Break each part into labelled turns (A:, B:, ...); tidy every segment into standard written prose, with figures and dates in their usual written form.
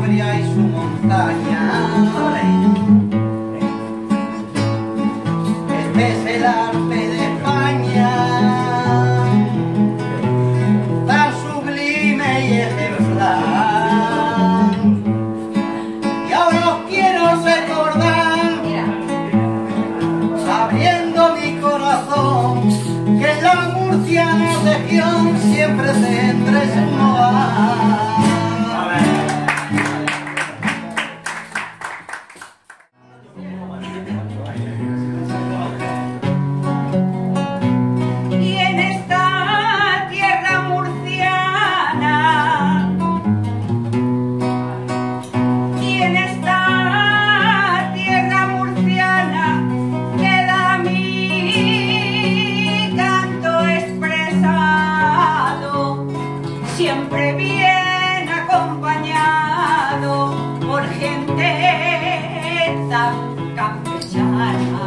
A: Cantabria y su montaña. Este es el arte de España, tan sublime y ejemplar. Y ahora os quiero recordar, abriendo mi corazón, que en la murciana región siempre tendré su hogar.
B: Siempre bien acompañado por gente tan campechana.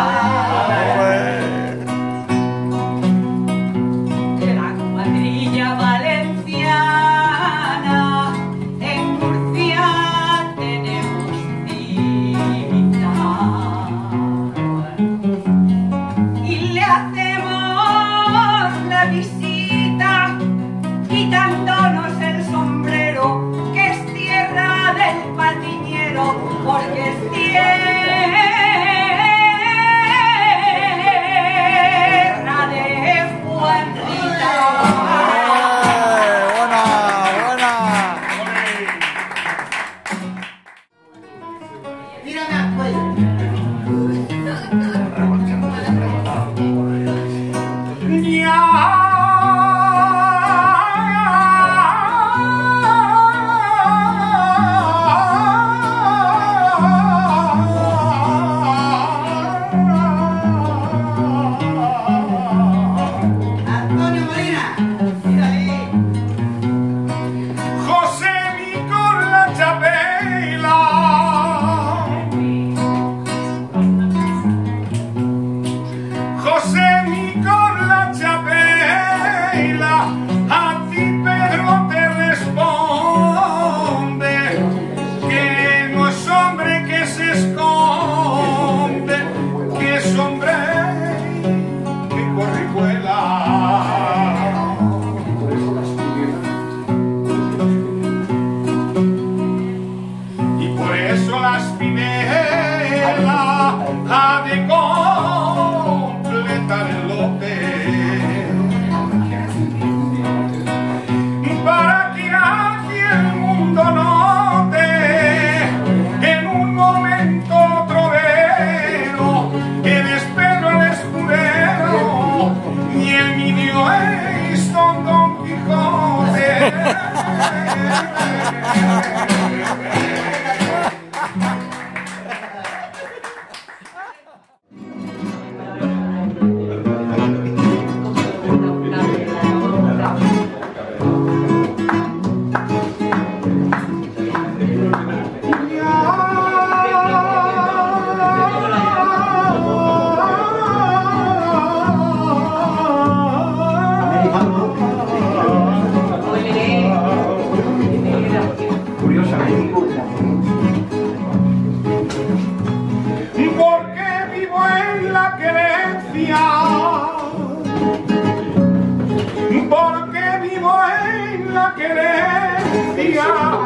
B: La cuadrilla valenciana, en Murcia tenemos cita. Y le hacemos la visita quitándonos el sombrero, que es tierra del patiñero, porque es tierra de Fuenrita.
C: Buena, buena.
A: Mírame al cuello.
D: Ha de completar el lote para que aquí el mundo note en un momento trovero el espero al escudero y el niño es Don Quijote. Porque vivo en la querencia, porque vivo en la querencia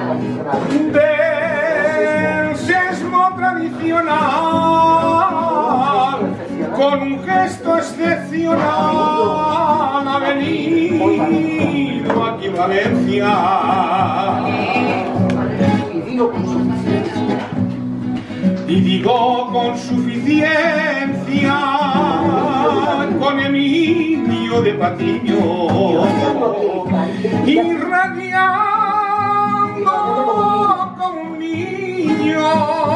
D: del sesmo tradicional, con un gesto excepcional ha venido aquí Valencia. Y digo con suficiencia, con Emilio de Patiño, irradiando como un niño,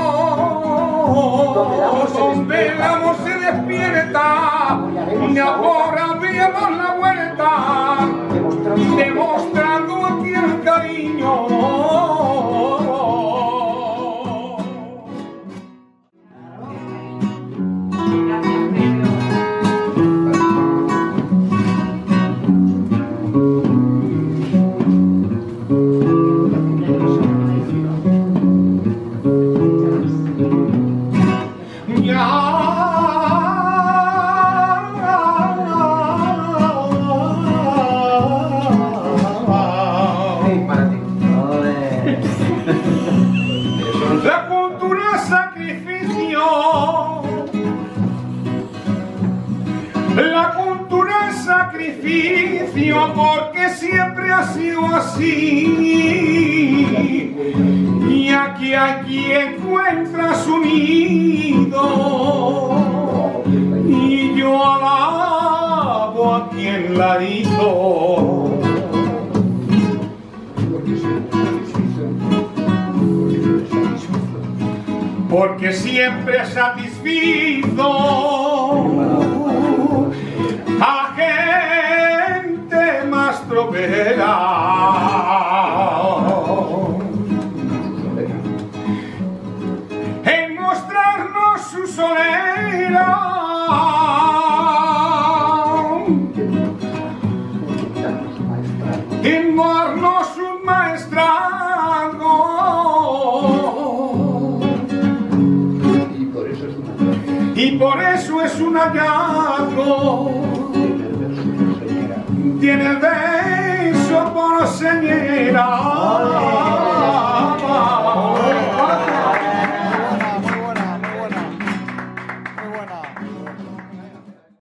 D: donde el amor se despierta, y ahora veamos la vuelta, demostrando aquí el cariño. nació así, y aquí encuentra su nido, y yo alabo a quien la hizo. Porque siempre satisfizo a gente más tropera, en mostrarnos su solera, en darnos un maestrazgo. Y por eso es un hallazgo. Tiene el beso por señera.